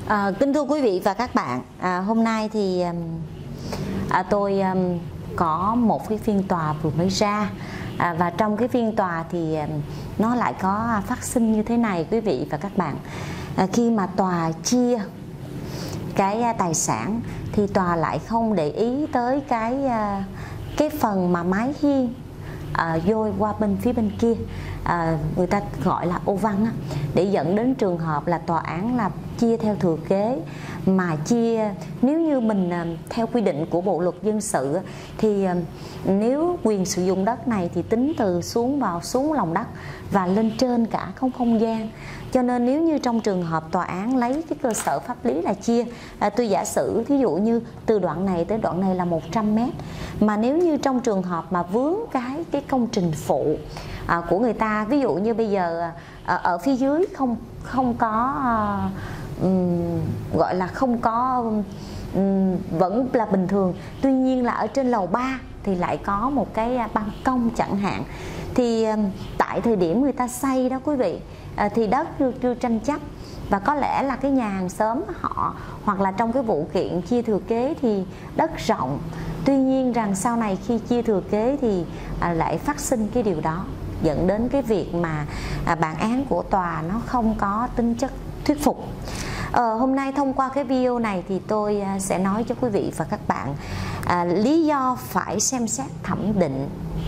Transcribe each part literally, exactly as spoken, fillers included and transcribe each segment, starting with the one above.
À, kính thưa quý vị và các bạn, à, hôm nay thì à, tôi à, có một cái phiên tòa vừa mới ra, à, và trong cái phiên tòa thì à, nó lại có phát sinh như thế này quý vị và các bạn. À, khi mà tòa chia cái à, tài sản thì tòa lại không để ý tới cái à, cái phần mà mái hiên à, dôi qua bên phía bên kia, à, người ta gọi là ô văn á, để dẫn đến trường hợp là tòa án là chia theo thừa kế. Mà chia nếu như mình à, theo quy định của Bộ luật dân sự thì à, nếu quyền sử dụng đất này thì tính từ xuống vào xuống lòng đất và lên trên cả không không gian. Cho nên nếu như trong trường hợp tòa án lấy cái cơ sở pháp lý là chia, à, tôi giả sử thí dụ như từ đoạn này tới đoạn này là một trăm mét, mà nếu như trong trường hợp mà vướng cái cái công trình phụ à, của người ta, ví dụ như bây giờ à, ở phía dưới không không có à, um, gọi là không có um, vẫn là bình thường, tuy nhiên là ở trên lầu ba thì lại có một cái ban công chẳng hạn, thì um, tại thời điểm người ta xây đó quý vị, à, thì đất chưa, chưa tranh chấp, và có lẽ là cái nhà hàng xóm họ, hoặc là trong cái vụ kiện chia thừa kế thì đất rộng, tuy nhiên rằng sau này khi chia thừa kế thì à, lại phát sinh cái điều đó, dẫn đến cái việc mà à, bản án của tòa nó không có tính chất thuyết phục. Ờ, hôm nay thông qua cái video này thì tôi à, sẽ nói cho quý vị và các bạn à, lý do phải xem xét thẩm định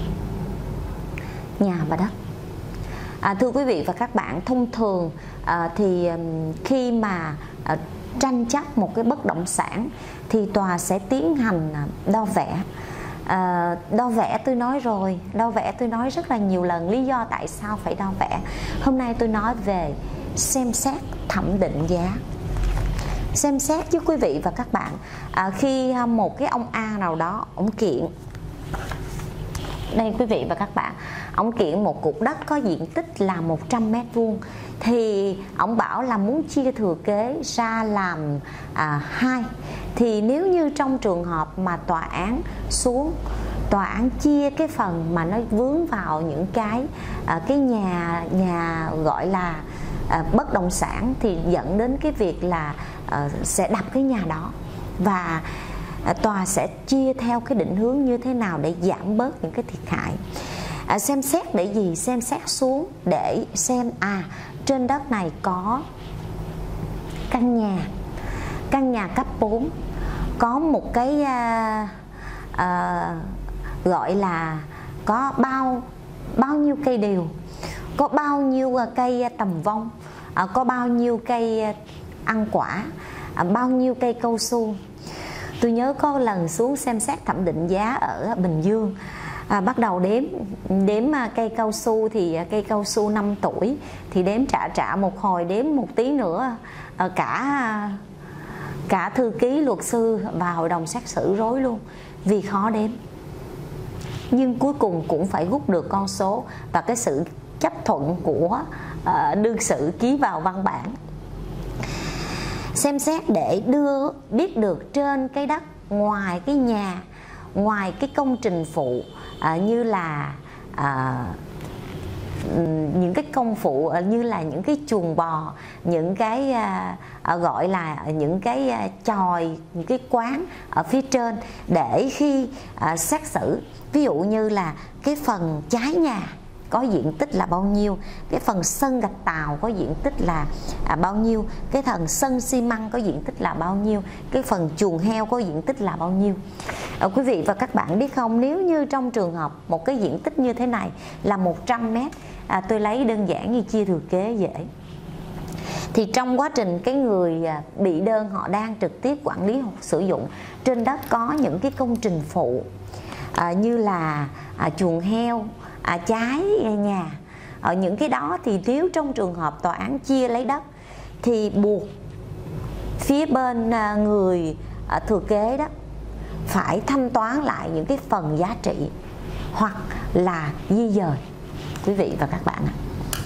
nhà và đất. À, thưa quý vị và các bạn, thông thường à, thì um, khi mà à, tranh chấp một cái bất động sản thì tòa sẽ tiến hành đo vẽ. À, đo vẽ tôi nói rồi, đo vẽ tôi nói rất là nhiều lần lý do tại sao phải đo vẽ. Hôm nay tôi nói về xem xét thẩm định giá. Xem xét chứ quý vị và các bạn, à, khi một cái ông A nào đó ông kiện, đây quý vị và các bạn, ông kiện một cục đất có diện tích là một trăm mét vuông, thì ông bảo là muốn chia thừa kế ra làm à, hai. Thì nếu như trong trường hợp mà tòa án xuống, tòa án chia cái phần mà nó vướng vào những cái à, cái nhà nhà gọi là à, bất động sản, thì dẫn đến cái việc là à, sẽ đập cái nhà đó, và à, tòa sẽ chia theo cái định hướng như thế nào để giảm bớt những cái thiệt hại. À, xem xét để gì? Xem xét xuống để xem à trên đất này có căn nhà, căn nhà cấp bốn, có một cái à, à, gọi là có bao bao nhiêu cây điều, có bao nhiêu cây tầm vong, à, có bao nhiêu cây ăn quả, à, bao nhiêu cây cao su. Tôi nhớ có lần xuống xem xét thẩm định giá ở Bình Dương, à, bắt đầu đếm đếm cây cao su, thì cây cao su năm tuổi thì đếm trả trả một hồi, đếm một tí nữa à, cả cả thư ký, luật sư và hội đồng xét xử rối luôn vì khó đếm, nhưng cuối cùng cũng phải rút được con số và cái sự chấp thuận của uh, đương sự ký vào văn bản. Xem xét để đưa biết được trên cái đất, ngoài cái nhà, ngoài cái công trình phụ à, như là à, những cái công phụ à, như là những cái chuồng bò, những cái à, à, gọi là những cái à, chòi, những cái quán ở phía trên, để khi à, xét xử, ví dụ như là cái phần trái nhà có diện tích là bao nhiêu, cái phần sân gạch tàu có diện tích là à, bao nhiêu, cái phần sân xi măng có diện tích là bao nhiêu, cái phần chuồng heo có diện tích là bao nhiêu. À, quý vị và các bạn biết không, nếu như trong trường hợp một cái diện tích như thế này là một trăm mét, à, tôi lấy đơn giản như chia thừa kế dễ, thì trong quá trình cái người bị đơn họ đang trực tiếp quản lý hoặc sử dụng, trên đất có những cái công trình phụ à, như là à, chuồng heo, à, trái nhà, ở những cái đó thì nếu trong trường hợp tòa án chia lấy đất thì buộc phía bên à, người à, thừa kế đó phải thanh toán lại những cái phần giá trị hoặc là di dời, quý vị và các bạn ạ.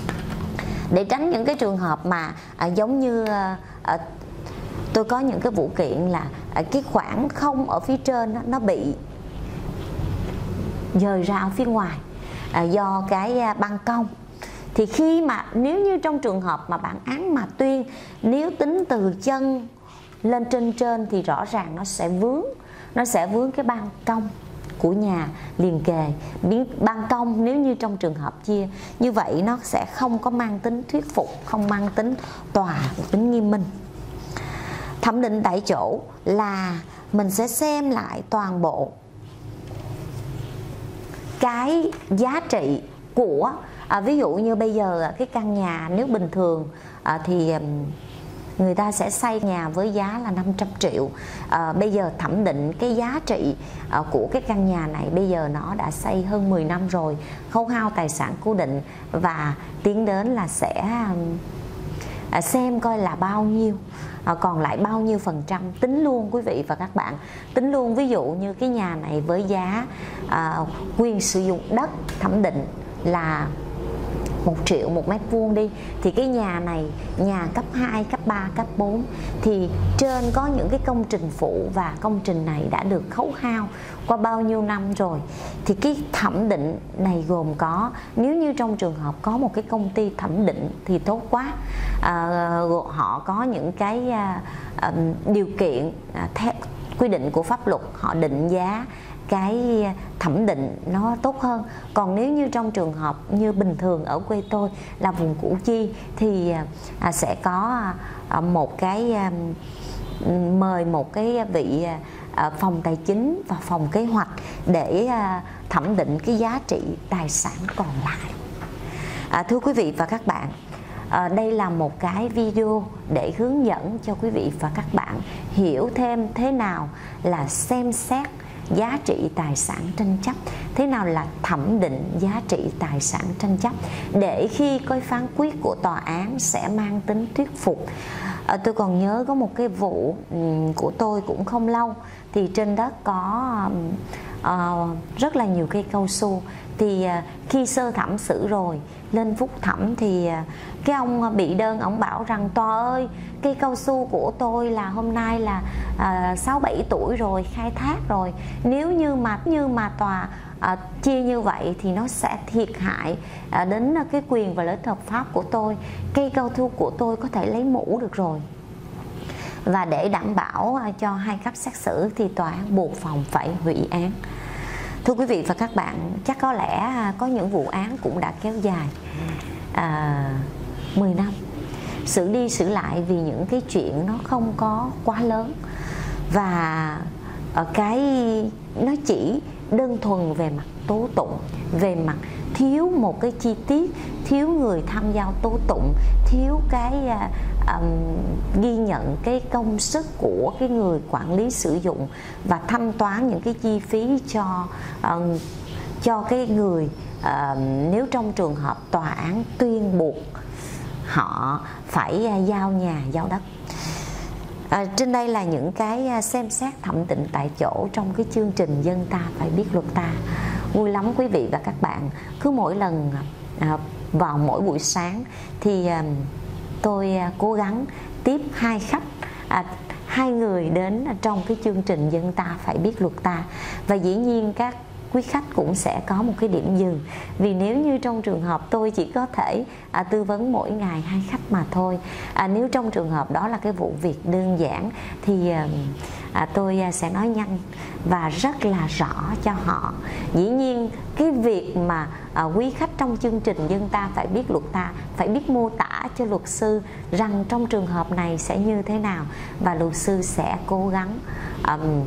Để tránh những cái trường hợp mà à, giống như à, à, tôi có những cái vụ kiện là à, cái khoảng không ở phía trên đó, nó bị dời ra ở phía ngoài à, do cái à, ban công, Thì khi mà nếu như trong trường hợp mà bản án mà tuyên, nếu tính từ chân lên trên trên thì rõ ràng nó sẽ vướng, nó sẽ vướng cái ban công của nhà liền kề. Ban công nếu như trong trường hợp chia như vậy nó sẽ không có mang tính thuyết phục, không mang tính tòa, tính nghiêm minh. Thẩm định tại chỗ là mình sẽ xem lại toàn bộ cái giá trị của à, ví dụ như bây giờ cái căn nhà nếu bình thường à, thì người ta sẽ xây nhà với giá là năm trăm triệu. à, Bây giờ thẩm định cái giá trị à, của cái căn nhà này, bây giờ nó đã xây hơn mười năm rồi, khấu hao tài sản cố định, và tiến đến là sẽ à, xem coi là bao nhiêu, à, còn lại bao nhiêu phần trăm, tính luôn quý vị và các bạn. Tính luôn ví dụ như cái nhà này với giá à, quyền sử dụng đất thẩm định là một triệu một mét vuông đi, thì cái nhà này nhà cấp hai, cấp ba, cấp bốn thì trên có những cái công trình phụ, và công trình này đã được khấu hao qua bao nhiêu năm rồi. Thì cái thẩm định này gồm có, nếu như trong trường hợp có một cái công ty thẩm định thì tốt quá, à, họ có những cái à, à, điều kiện à, theo quy định của pháp luật, họ định giá cái thẩm định nó tốt hơn. Còn nếu như trong trường hợp như bình thường ở quê tôi là vùng Củ Chi thì à, sẽ có à, một cái à, mời một cái vị à, phòng tài chính và phòng kế hoạch để à, thẩm định cái giá trị tài sản còn lại. à, Thưa quý vị và các bạn, à, đây là một cái video để hướng dẫn cho quý vị và các bạn hiểu thêm thế nào là xem xét giá trị tài sản tranh chấp, thế nào là thẩm định giá trị tài sản tranh chấp, để khi coi phán quyết của tòa án sẽ mang tính thuyết phục. à, Tôi còn nhớ có một cái vụ um, của tôi cũng không lâu, thì trên đất có um, uh, rất là nhiều cây cao su. Thì uh, khi sơ thẩm xử rồi lên phúc thẩm thì uh, cái ông bị đơn, ông bảo rằng tòa ơi, cây cao su của tôi là hôm nay là sáu bảy tuổi rồi, khai thác rồi, nếu như mà như mà tòa à, chia như vậy thì nó sẽ thiệt hại à, đến cái quyền và lợi ích hợp pháp của tôi, cây cao su của tôi có thể lấy mũ được rồi. Và để đảm bảo à, cho hai cấp xét xử thì tòa án buộc phòng phải hủy án. Thưa quý vị và các bạn, chắc có lẽ à, có những vụ án cũng đã kéo dài à, mười năm, xử đi xử lại vì những cái chuyện nó không có quá lớn, và ở cái nó chỉ đơn thuần về mặt tố tụng, về mặt thiếu một cái chi tiết, thiếu người tham gia tố tụng, thiếu cái um, ghi nhận cái công sức của cái người quản lý sử dụng và thanh toán những cái chi phí cho um, cho cái người uh, nếu trong trường hợp tòa án tuyên buộc họ phải giao nhà, giao đất. À, trên đây là những cái xem xét thẩm định tại chỗ trong cái chương trình Dân Ta Phải Biết Luật Ta. Vui lắm quý vị và các bạn. Cứ mỗi lần à, vào mỗi buổi sáng thì à, tôi à, cố gắng tiếp hai khách, à, hai người đến trong cái chương trình Dân Ta Phải Biết Luật Ta. Và dĩ nhiên các quý khách cũng sẽ có một cái điểm dừng, vì nếu như trong trường hợp tôi chỉ có thể à, tư vấn mỗi ngày hai khách mà thôi, à, nếu trong trường hợp đó là cái vụ việc đơn giản thì à, tôi sẽ nói nhanh và rất là rõ cho họ. Dĩ nhiên cái việc mà à, quý khách trong chương trình Dân Ta Phải Biết Luật Ta phải biết mô tả cho luật sư rằng trong trường hợp này sẽ như thế nào, và luật sư sẽ cố gắng um,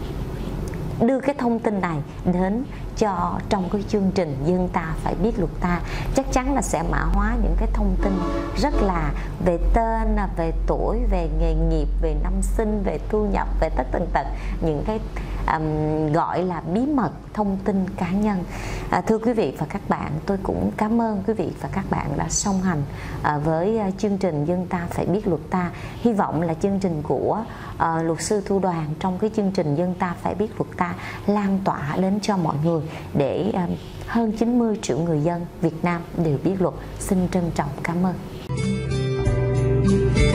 đưa cái thông tin này đến cho trong cái chương trình Dân Ta Phải Biết Luật Ta. Chắc chắn là sẽ mã hóa những cái thông tin rất là về tên, về tuổi, về nghề nghiệp, về năm sinh, về thu nhập, về tất tần tật những cái um, gọi là bí mật thông tin cá nhân. À, thưa quý vị và các bạn, tôi cũng cảm ơn quý vị và các bạn đã song hành à, với uh, chương trình Dân Ta Phải Biết Luật Ta. Hy vọng là chương trình của uh, luật sư Thu Đoàn trong cái chương trình Dân Ta Phải Biết Luật Ta lan tỏa đến cho mọi người, để uh, hơn chín mươi triệu người dân Việt Nam đều biết luật. Xin trân trọng cảm ơn.